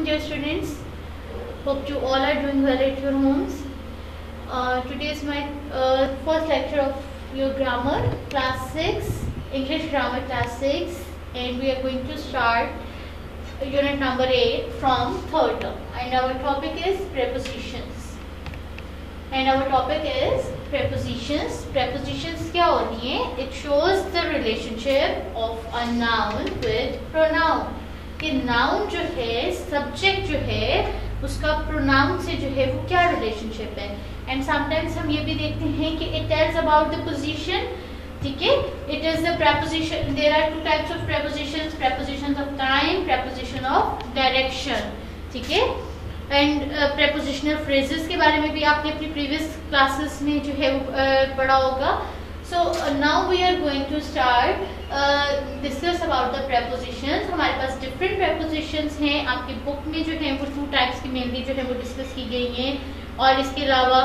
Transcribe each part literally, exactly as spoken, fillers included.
dear students. Hope you all are doing well at your homes. Uh, today is my uh, first lecture of your grammar, class six, English grammar class six, and we are going to start unit number eight from third term. And our topic is prepositions. And our topic is prepositions. Prepositions क्या होती हैं? It shows the relationship of a noun with pronoun. कि noun जो है, subject जो है, उसका pronoun से जो है वो क्या relationship है. And sometimes हम ये भी देखते हैं कि it tells about the position. ठीक है? It is the preposition. There are two types of prepositions: prepositions of time, preposition of direction. ठीक है? एंड प्रेपोजिशनल फ्रेजेस के बारे में भी आपने अपनी प्रीवियस क्लासेस में जो है वो uh, पढ़ा होगा. So now we are going to start discuss about the prepositions. हमारे पास डिफरेंट प्रेपोजिशंस हैं. आपकी बुक में जो है वो टू टाइप्स की मेनली जो है वो डिस्कस की गई हैं. और इसके अलावा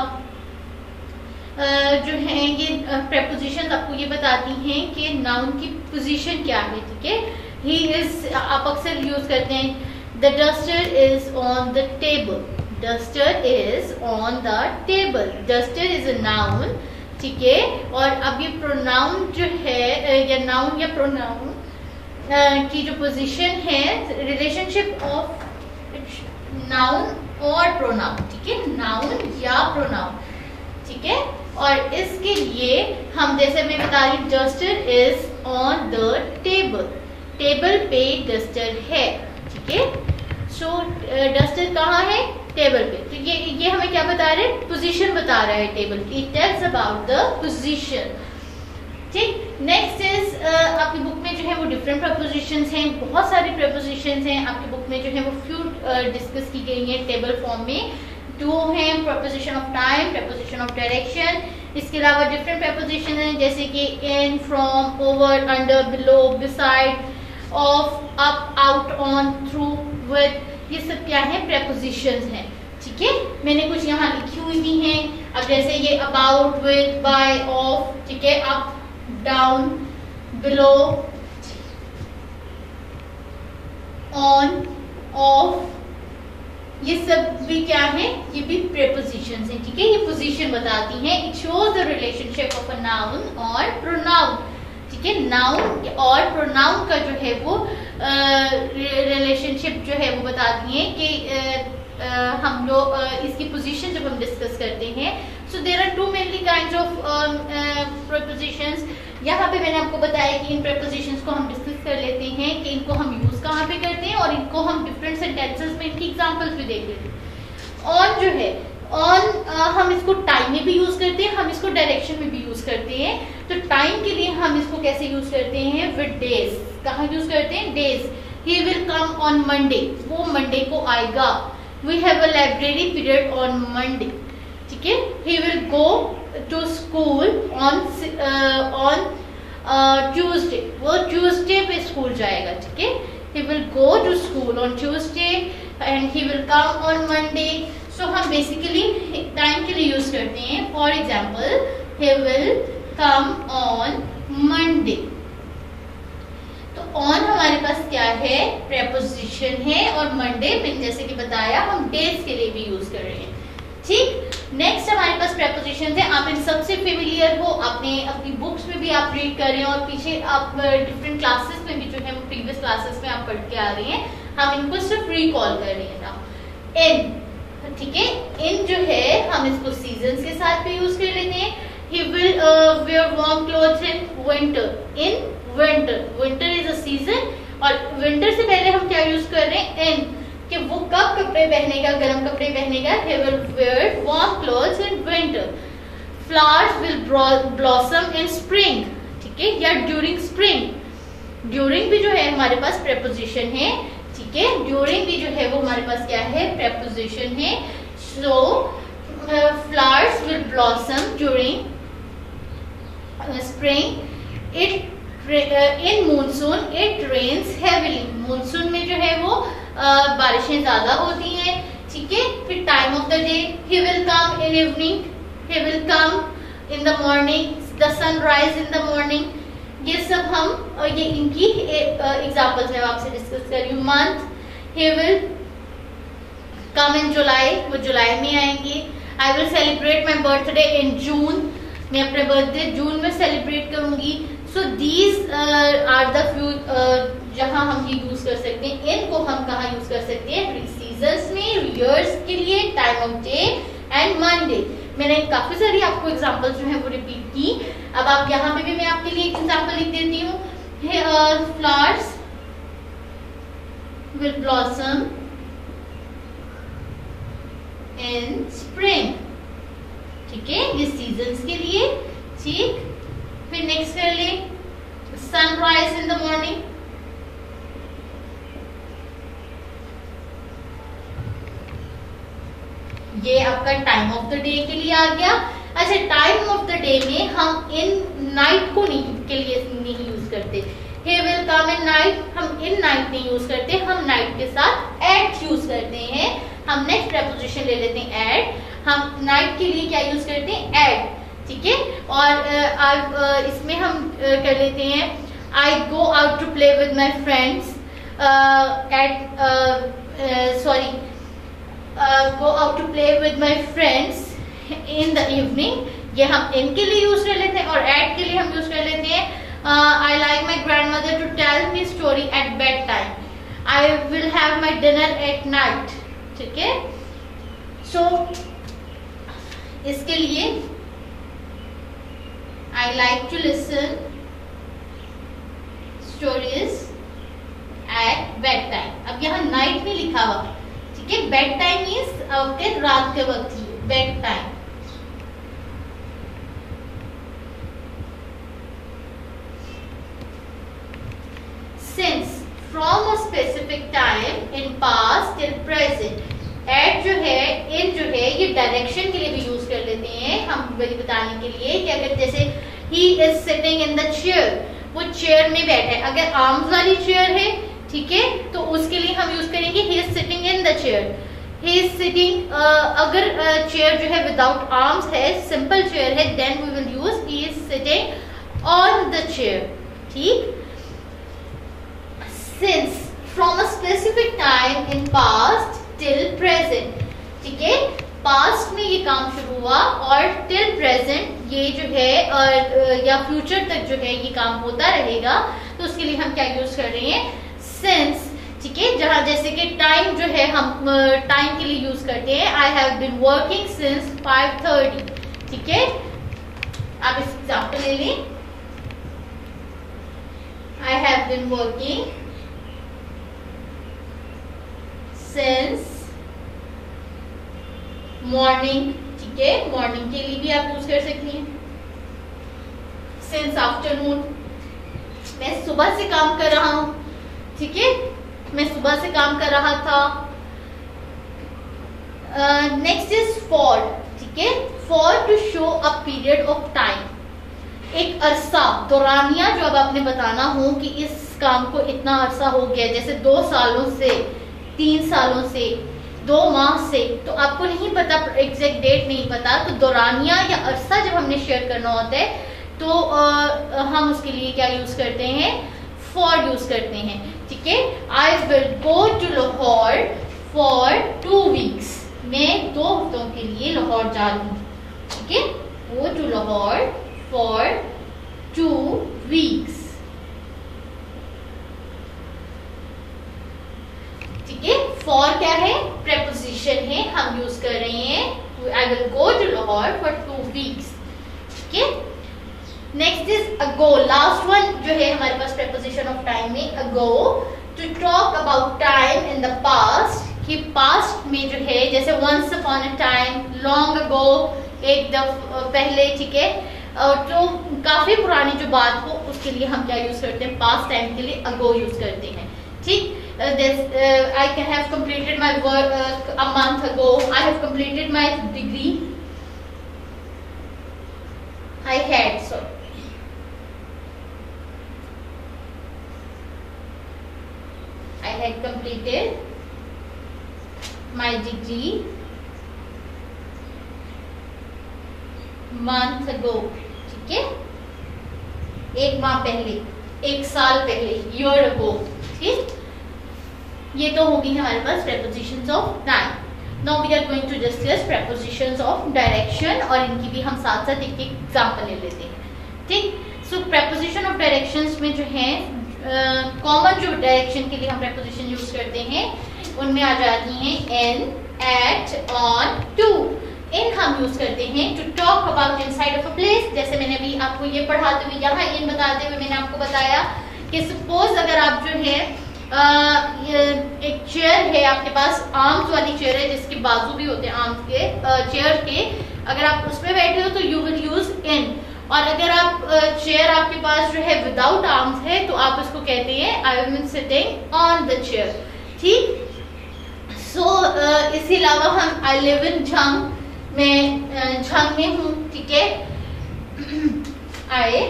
uh, जो है ये प्रेपोजिशंस uh, आपको ये बताती हैं कि नाउन की पोजीशन क्या है. ठीक है? ही इज आप अक्सर यूज करते हैं The duster is on the table. Duster is on the table. Duster is a noun. ठीक है? और अब ये pronoun जो है या noun या pronoun की जो position है, relationship of noun और pronoun. ठीक है? noun या pronoun. ठीक है? और इसके लिए हम जैसे मैं बता रही, duster is on the table. Table पे duster है. ठीक है? सो डस्टर कहाँ है? टेबल पे. तो ये ये हमें क्या बता रहे हैं? पोजीशन बता रहा है टेबल की. It tells about the position. ठीक. नेक्स्ट इज आपकी बुक में जो है वो डिफरेंट प्रपोजिशंस हैं. बहुत सारी प्रपोजिशंस हैं आपकी बुक में जो है वो फ्यू डिस्कस की गई हैं टेबल फॉर्म में. टू हैं preposition of time, preposition of direction. इसके अलावा डिफरेंट प्रपोजिशन हैं जैसे कि in, from, over, under, below, beside, off, up, out, on, through, with. ये सब क्या है? प्रेपोजिशंस हैं. ठीक है? मैंने कुछ यहाँ लिखी हुई भी हैं. अब जैसे ये अबाउट, विद, बाय, ऑफ. ठीक है? Up, down, below, on, off, ये सब भी क्या है? ये भी प्रेपोजिशंस हैं. ठीक है? ये पोजीशन बताती हैं. It shows the relationship of a noun और प्रोनाउन. ठीक है? नाउन और प्रोनाउन का जो है वो रिलेशनशिप uh, जो है वो बताती है कि uh, uh, हम लोग uh, इसकी पोजीशन जब हम डिस्कस करते हैं. So there are two mainly kinds of prepositions. यहाँ पे मैंने आपको बताया कि इन प्रेपोजिशंस को हम डिस्कस कर लेते हैं कि इनको हम यूज कहाँ पे करते हैं और इनको हम डिफरेंट सेंटेंसेस में इनकी एग्जांपल्स भी देख लेते हैं. ऑन जो है, ऑन uh, हम इसको टाइम में भी यूज करते हैं, हम इसको डायरेक्शन में भी यूज करते हैं. तो टाइम के लिए हम इसको कैसे यूज करते हैं? With days. कहाँ यूज करते हैं? Days. He will come on Monday. वो मंडे को आएगा. We have a library period on Monday. ठीक है? He will go to school on on Tuesday. वो ट्यूसडे पे स्कूल जाएगा. ठीक है? He will go to school on Tuesday and he will come on Monday. So हम basically time के लिए यूज करते हैं. For example, he will come on Monday. तो ऑन हमारे पास क्या है? प्रेपोजिशन है. और मंडे मैंने जैसे कि बताया हम डेज के लिए भी यूज कर रहे हैं. ठीक. नेक्स्ट हमारे पास प्रेपोजिशन है. आप इन सबसे फेमिलियर हो. आपने अपनी बुक्स में भी आप रीड कर रहे हैं और पीछे आप डिफरेंट क्लासेस में भी जो है वो प्रीवियस क्लासेस में आप पढ़ के आ रहे हैं. हम इनको सिर्फ रिकॉल कर रहे हैं ना. इन. ठीक है? इन जो है हम इसको सीजन्स के साथ भी यूज कर लेते हैं. He will uh, wear warm clothes in winter. In winter. Winter is a season. और winter से पहले हम क्या यूज कर रहे हैं? In. कि वो कब कपड़े पहनेगा? गर्म कपड़े पहनेगा. He will wear warm clothes in winter. Flowers will blossom in spring. ठीक है? या during spring. During भी जो है हमारे पास preposition है. ठीक है? During भी जो है वो हमारे पास क्या है? preposition है. So uh, flowers will blossom during uh, spring. It uh, in monsoon it rains heavily. Monsoon में जो है वो uh, बारिशें ज्यादा होती हैं. ठीक है? फिर time of the day, he will come in evening. He will come in the morning. The sun rise in the morning. ये सब हम ये इनकी एग्जाम्पल्स मैं आपसे डिस्कस कर रही हूँ. Month, he will come in July, वो जुलाई में आएंगे। I will celebrate my birthday in June, मैं अपने बर्थडे जून में सेलिब्रेट करूंगी। So these are the few जहां हम ये यूज कर सकते हैं। इनको हम कहाँ यूज कर सकते हैं? सीजन्स में, ईयर्स के लिए, time of day and Monday. मैंने काफी सारी आपको एग्जांपल्स जो है वो रिपीट की। अब आप यहाँ पे भी मैं आपके लिए एक एग्जांपल लिख देती हूँ। Flowers will blossom in spring, ठीक है, ये सीजन्स के लिए। ठीक, फिर नेक्स्ट कर ले, सनराइज इन द मॉर्निंग, ये आपका टाइम ऑफ द डे के लिए आ गया। अच्छा, टाइम ऑफ द डे में हम इन नाइट को नहीं के लिए नहीं यूज करते। he will come in night, हम इन नाइट नहीं यूज करते, हम नाइट के साथ एट यूज करते हैं। हम नेक्स्ट प्रेपोजिशन ले लेते हैं एट। हम नाइट के लिए क्या यूज करते हैं? एट, ठीक है। और आ, इसमें हम कर लेते हैं I go out to play with my friends at sorry go out to play with my friends in the evening, ये हम इनके लिए यूज कर लेते हैं। और एट के लिए हम यूज कर लेते हैं I like my grandmother to tell me story at bedtime, I will have my dinner at night, ठीक है। सो इसके लिए I like to listen stories at bedtime. अब यहाँ नाइट में लिखा हुआ, ठीक है, बेड टाइम मीन्स आपके रात के वक्त ही, bedtime. Since from a specific time in past till present, at जो है, in जो है, ये डायरेक्शन के लिए भी यूज कर लेते हैं हम बताने के लिए कि अगर जैसे he is sitting in the chair, वो चेयर में बैठा है। अगर आर्म्स वाली चेयर है, ठीक है, तो उसके लिए हम यूज करेंगे he is sitting in the chair, he is sitting। uh, अगर चेयर uh, जो है विदाउट आर्म्स है, सिंपल चेयर है, then we will use he is sitting on the chair, ठीक। Since from a specific time in past till present, ठीक है, past में ये काम शुरू हुआ और till present ये जो है और या फ्यूचर तक जो है ये काम होता रहेगा। तो उसके लिए हम क्या यूज कर रहे हैं? since, ठीक है। जहां जैसे कि टाइम जो है हम टाइम के लिए यूज करते हैं I have been working since five thirty, ठीक है। आप इस एग्जाम्पल ले लें, I have been working since morning, ठीक है, मॉर्निंग के लिए भी आप यूज कर सकती हैं। सिंस आफ्टरनून, मैं सुबह से काम कर रहा हूं, ठीक है, मैं सुबह से काम कर रहा था। नेक्स्ट इज फॉर, ठीक है, for to show a period of time, एक अरसा, दौरानिया जो अब आपने बताना हो कि इस काम को इतना अरसा हो गया, जैसे दो सालों से, तीन सालों से, दो माह से, तो आपको नहीं पता, एग्जैक्ट डेट नहीं पता, तो दौरानिया या अरसा जब हमने शेयर करना होता है तो आ, हम उसके लिए क्या यूज करते हैं? फॉर यूज करते हैं, ठीक है। I will go to Lahore for two weeks, मैं दो हफ्तों के लिए लाहौर जा रही हूँ, ठीक है, go to Lahore for two weeks, ठीक है। फॉर क्या है? प्रेपोजिशन है, हम यूज कर रहे हैं I will go to Lahore for two weeks, ठीक है। Next is ago, last one जो है हमारे पास प्रेपोजिशन ऑफ टाइम में, ago, to talk about time in the past, कि पास्ट में जो है जैसे once upon a time, long ago, एक दफ पहले, ठीक है, और जो काफी पुरानी जो बात हो उसके लिए हम क्या यूज करते हैं? पास्ट टाइम के लिए अगो यूज करते हैं, ठीक। Uh, this, uh, I have completed my work uh, a month ago. I have completed my degree. I had sorry. I had completed my degree month ago. ठीक है, एक माह पहले, एक साल पहले, year ago, ठीक। ये तो होगी हमारे पास prepositions of time। Now we are going to discuss prepositions of direction, और इनकी भी हम साथ साथ एक एग्जांपल ले लेते हैं. ठीक. सो preposition ऑफ डायरेक्शंस में जो है कॉमन uh, जो डायरेक्शन के लिए हम preposition यूज करते हैं उनमें आ जाती हैं in, at, on, to. इन हम यूज करते हैं to talk about inside of a place. जैसे मैंने अभी आपको ये पढ़ाते हुए यहाँ इन बताते हुए मैंने आपको बताया कि सपोज अगर आप जो है आ, एक चेयर है आपके पास, आर्म्स वाली चेयर है जिसके बाजू भी होते हैं आर्म्स के, चेयर के, अगर आप उस पर बैठे हो तो यू विल यूज इन. और अगर आप चेयर आपके पास जो है विदाउट आर्म्स है तो आप उसको कहते हैं I am sitting on the chair. ठीक. सो इसके अलावा हम आई लिव इन झंग, मैं झंग में हूँ. ठीक है. I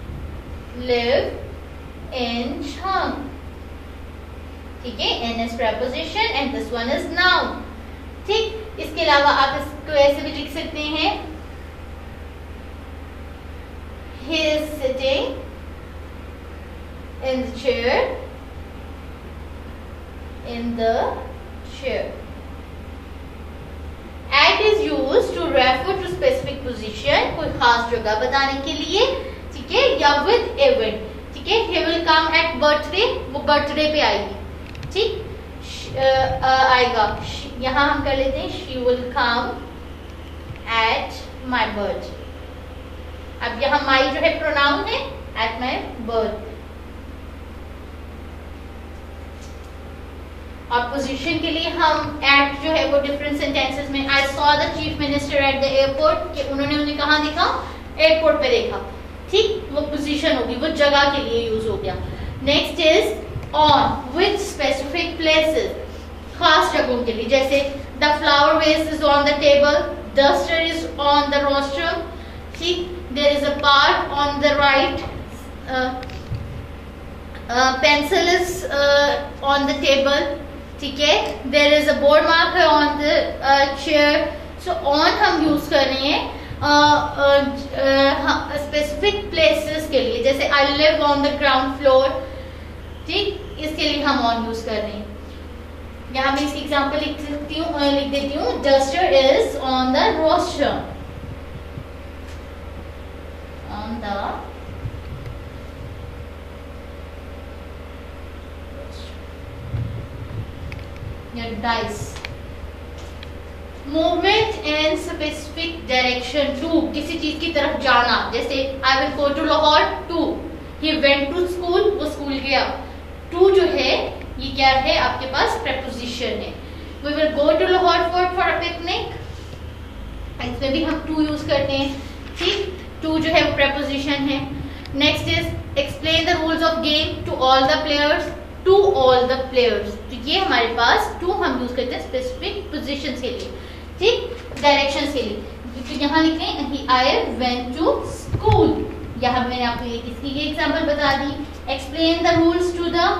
live in Jhang. ठीक है. In is preposition and this one is noun. ठीक. इसके अलावा आप इसको ऐसे भी लिख सकते हैं he is sitting in the chair, in the chair. At is used to refer to specific position, कोई खास जगह बताने के लिए. ठीक है. या with event. ठीक है. he will come at birthday, वो बर्थडे पे आएगी. ठीक. uh, uh, आएगा. यहाँ हम कर लेते हैं she will come at my birthday. अब यहाँ my जो है प्रोनाउन है, at my birth. और पोजीशन के लिए हम at जो है वो डिफरेंट सेंटेंसेस में I saw the chief minister at the airport, कि उन्होंने उन्हें कहाँ देखा, एयरपोर्ट पे देखा. ठीक. वो पोजीशन होगी, वो जगह के लिए यूज हो गया. Next is on, which specific places, खास जगहों के लिए. जैसे the flower vase is on the table, duster is on the rostrum. ठीक. There is a park on the right, uh, uh, pencil is uh, on the table. ठीक है. There is a board marker on the uh, chair. So on हम use कर रहे हैं specific uh, uh, places uh, के लिए. जैसे I live on the ground floor. ठीक. इसके लिए हम on यूज कर रहे हैं. यहाँ मैं इसकी एग्जांपल लिख सकती हूँ, लिख देती हूँ. Duster is on the rostrum. On the your dice. Movement in specific direction to, किसी चीज की तरफ जाना. जैसे I will go to Lahore. To, he went to school, वो स्कूल गया. To जो है ये क्या है आपके पास preposition है. We will go to Lahore for for a picnic. इसमें भी हम to यूज करते हैं. ठीक. To जो है वो preposition है. Next is explain the rules of game to all the players. To all the players. तो ये हमारे पास to हम यूज करते हैं specific positions के लिए. ठीक. Directions के लिए. तो यहाँ लिख रहे हैं I went to school. यहाँ मैंने आपको ये किसकी ये एग्जाम्पल बता दी. Explain the rules to the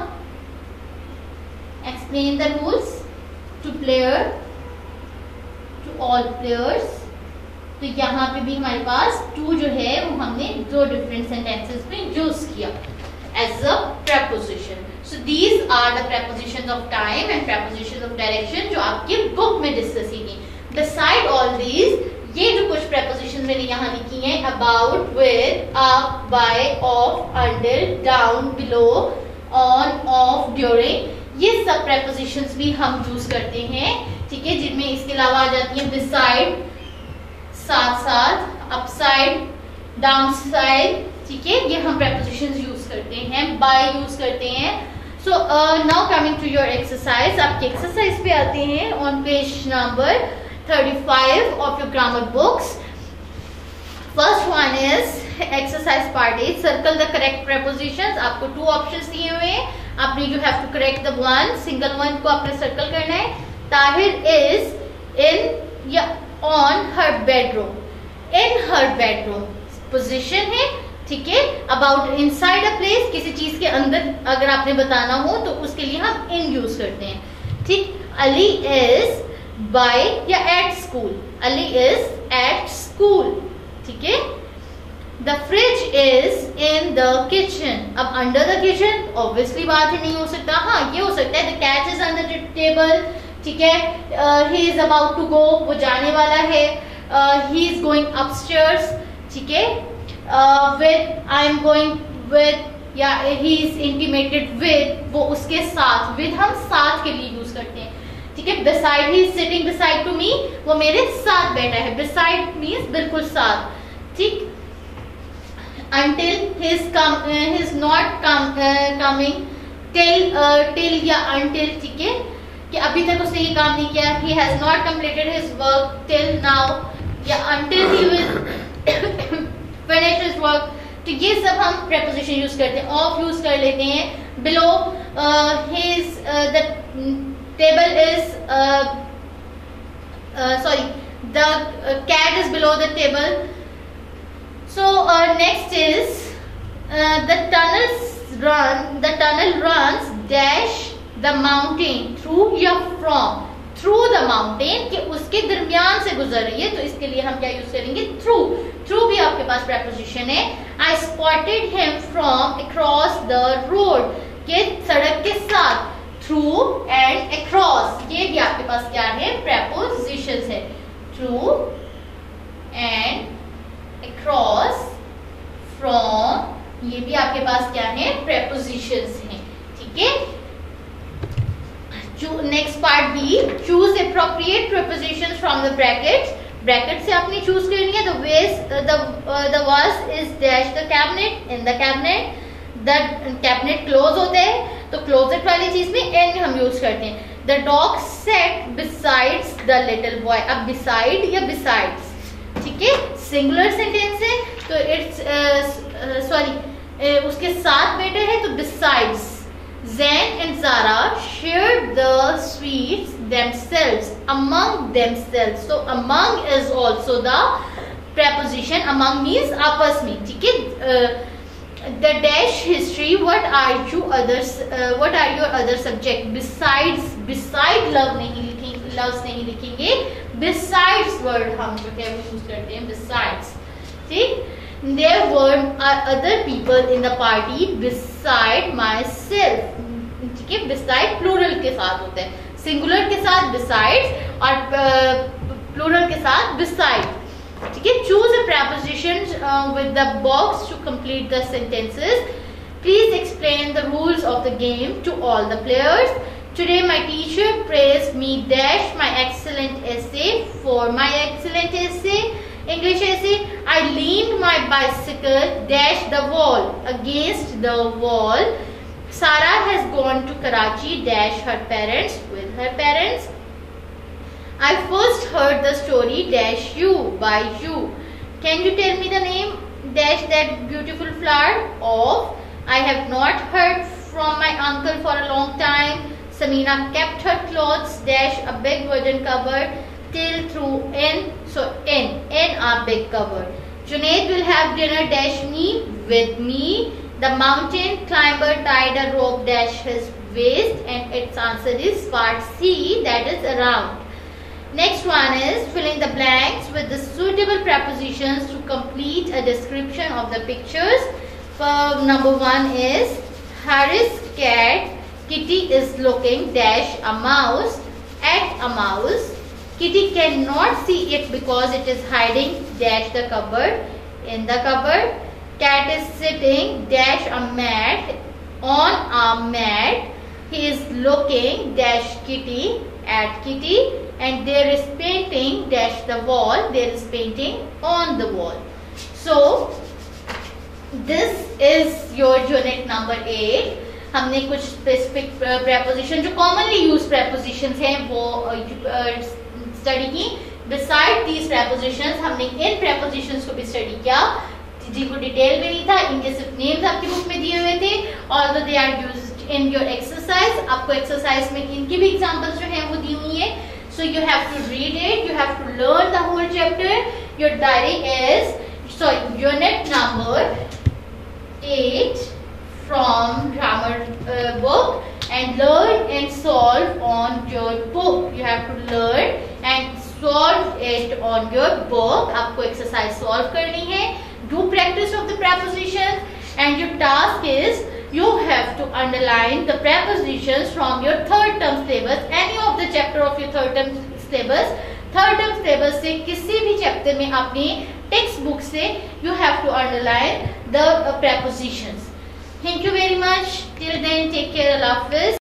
explain the rules to player to all players. तो यहाँ पे भी हमारे पास to जो है वो हमने दो डिफरेंट सेंटेंसेस में यूज किया as a preposition. So these are the prepositions of time and prepositions of direction जो आपके बुक में डिस्कस की. Beside all these, ये जो कुछ prepositions मैंने यहाँ लिखी हैं about, with, up, by, off, until, down, below, on, off, during, ये सब prepositions भी हम यूज करते हैं. ठीक है. जिनमें इसके अलावा आ जाती है beside, साथ साथ, upside, downside. ठीक है. ये हम prepositions यूज करते हैं. by यूज करते हैं. So uh, now coming to your exercise, आपके exercise पे आते हैं on page number thirty-five of your grammar books. First one is exercise part eight. Circle the correct prepositions. आपको two options दिए हुए हैं. आपने you have to correct the one single one को आपने circle करना है. Tahir is in या on her bedroom. In her bedroom position है. ठीक है. अबाउट इनसाइड अ प्लेस, किसी चीज के अंदर अगर आपने बताना हो तो उसके लिए हम इन यूज करते हैं. ठीक. अली इज बाय या at school. Ali is at school. ठीक है. The fridge is in the kitchen. अब अंडर द किचन ऑब्वियसली बात ही नहीं हो सकता. हाँ ये हो सकता है the cat is under the table, ठीक है, he is about to go, वो जाने वाला है, ही इज गोइंग अपस्टेयर्स, ठीक है, with I am going with, या ही इज इंटीमेटेड विद, वो उसके साथ, विद हम साथ के लिए यूज करते हैं, ठीक है। Beside, he is sitting beside to me, वो मेरे साथ बैठा है, बिसाइड मीन्स बिल्कुल साथ, ठीक। until he is come uh, he is not come uh, coming till uh, till या until, ठीक है, कि अभी तक उसने ये काम नहीं किया, he has not completed his work till now, या until he will finish his work, तो ये सब हम preposition यूज करते हैं। ऑफ यूज कर लेते हैं, below uh, his uh, the table is uh, uh, sorry the uh, cat is below the table. So uh, next is uh, the tunnels run the tunnel runs dash the mountain through या from, through the mountain, कि उसके दरमियान से गुजर रही है, तो इसके लिए हम क्या यूज करेंगे, through, through भी आपके पास preposition है। I spotted him from across the road, के सड़क के साथ, through and across, ये भी आपके पास क्या है, prepositions है, through and across, from, ये भी आपके पास क्या है, prepositions हैं, ठीक है। Next part B, choose appropriate prepositions from the brackets, bracket से आपने चूज करनी है। the vase the uh, the vase is dash the cabinet, in the cabinet, the cabinet close होता है, तो closet वाली चीज में n हम यूज करते हैं। the dog sat besides the little boy, अब beside या besides, ठीक है, सिंगुलर सेंटेंस है, तो इट्स सॉरी उसके साथ बैठे हैं, तो besides. Zain and Zara shared the sweets themselves, among themselves, so among is also the preposition, among means आपस में, ठीक है। the dash history, what are you others uh, what are your other subject, besides, beside love नहीं लिखेंगे, loves नहीं लिखेंगे, besides word हम जो है वो यूज करते हैं, besides, ठीक। there were other people in the party beside myself, ठीक है, beside plural के साथ होता है, singular के साथ besides और plural के साथ beside, ठीक है। choose a preposition uh, with the box to complete the sentences. Please explain the rules of the game to all the players. Today my teacher praised me dash my excellent essay, for my excellent essay, English essay. I leaned my bicycle dash the wall, against the wall. Sarah has gone to Karachi dash her parents, with her parents. I first heard the story dash you, by you. Can you tell me the name dash that beautiful flower of? I have not heard from my uncle for a long time. Samina kept her clothes dash a big wooden cupboard till through N, so N, N are big cupboard. Junaid will have dinner dash me, with me. The mountain climber tied a rope dash his waist, and its answer is part C, that is around. Next one is fill in the blanks with the suitable prepositions to complete a description of the pictures. For number one is Harris cat, Kitty is looking dash a mouse at a mouse. Kitty cannot see it because it is hiding dash the cupboard, in the cupboard. Cat is sitting dash a mat, on a mat. He is looking dash Kitty, at Kitty. And there is painting dash the wall, there is painting on the wall. So this is your unit number eight. हमने कुछ specific preposition जो commonly used prepositions हैं वो study की। Beside these prepositions हमने इन prepositions को भी study किया जिनको डिटेल में नहीं था, इनके सिर्फ नेम्स आपकी बुक में दिए हुए थे। Although they are used in your exercise, आपको एक्सरसाइज में इनकी भी एग्जाम्पल्स जो हैं वो दी हुई है। So you have to read it, you have to learn the whole chapter. Your diary is, sorry, unit number eight from grammar uh, book, and learn and solve on your book. You have to learn and solve it on your book. आपको exercise solve करनी है. Do practice of the prepositions, and your task is you have to underline the prepositions from your third term syllabus, any of the chapter of your third term syllabus. Third term syllabus से किसी भी chapter में अपनी text book से you have to underline the uh, prepositions. Thank you very much. Till then, take care. Allah Hafiz.